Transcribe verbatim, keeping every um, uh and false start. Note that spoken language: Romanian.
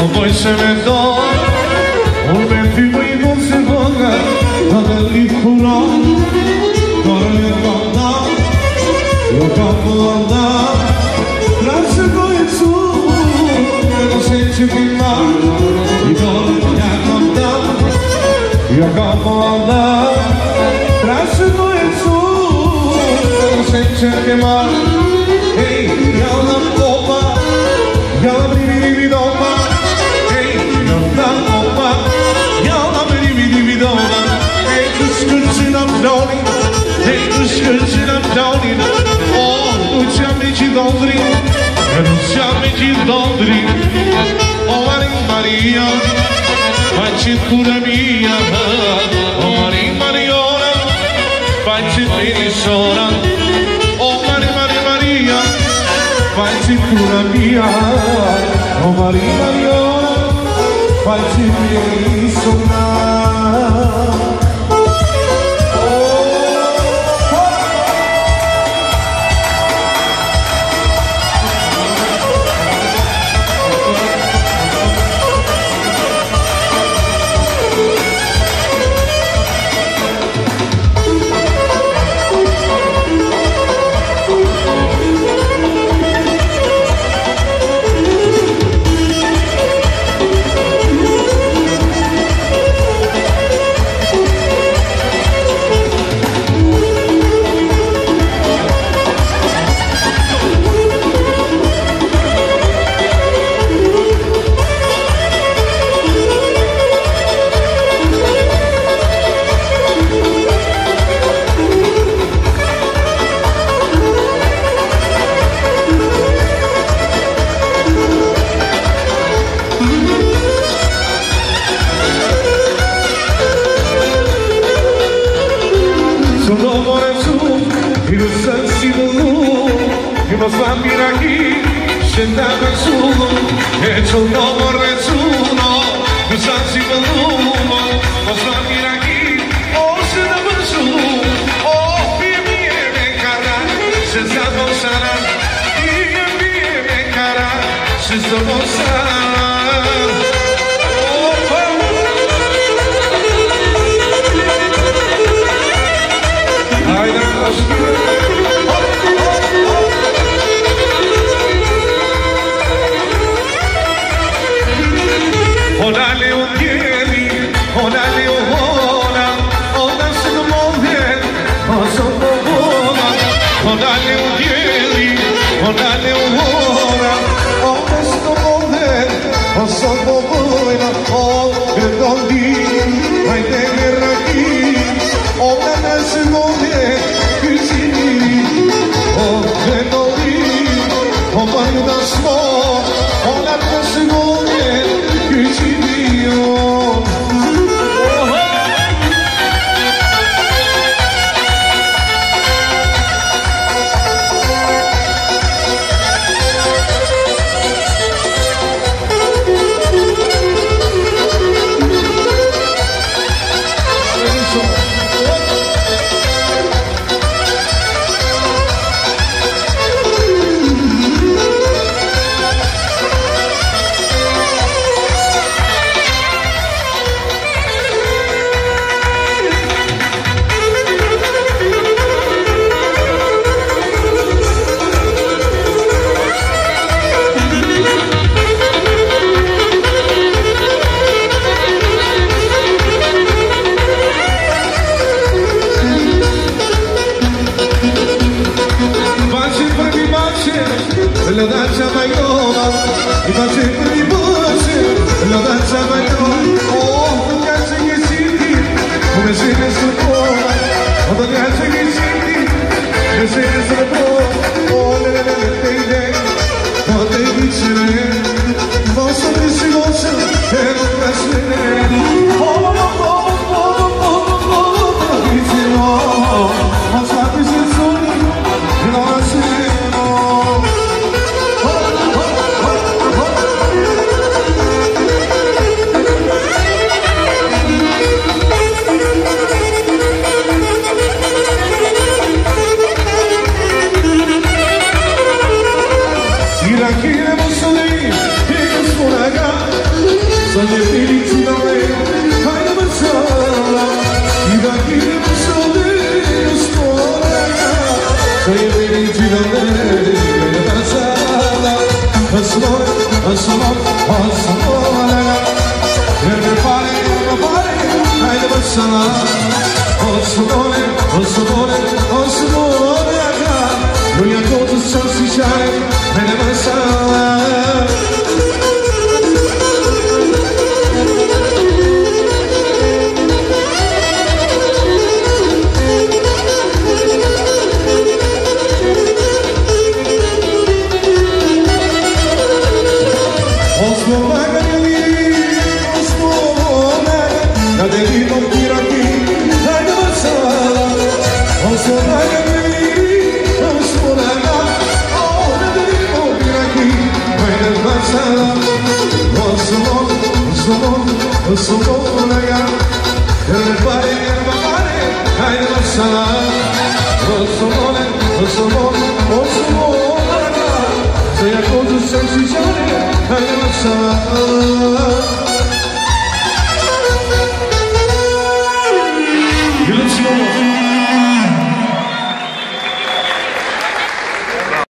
poi se ne do un ventivo in non si voga da dell'icuro torre guarda io capo guarda grazie poi su e non senti che mai i dolori a guarda io capo guarda grazie poi su e non senti che mai ehi io la popa io la brividi dopa Oh, non siamo amici d'Ondri, non siamo amici d'Ondri. Oh Maria Maria, facci cura mia. Oh Maria Mariona, facci bene sola. Oh Maria Maria Maria, facci cura mia. Oh Maria Mariona, facci bene sola. Scendeva su e c'è un uomo nessuno non sa si venuto non sa mira chi oh scendeva su oh via via me cara senza pensare via via me cara senza pensare la danza baiona, i facendo di voce, la danza baiona, oh, tu cazzo che senti, come se ne sono, oh, tu cazzo che senti, come se ne sono, oh, le le le le le, oh, te vicine, posso dirsi voce, e non piacere, oh, oh, oh, oh, oh, oh, oh, vicino, ma sappi se sono, non si masala Osmone, Osmone, Osmone Lunia todos são se chare Mene masala Osmona, repare che va male, hai la sala. Osmona, Osmona, Osmona, sei a cosa semplice, hai la sala. Illusione.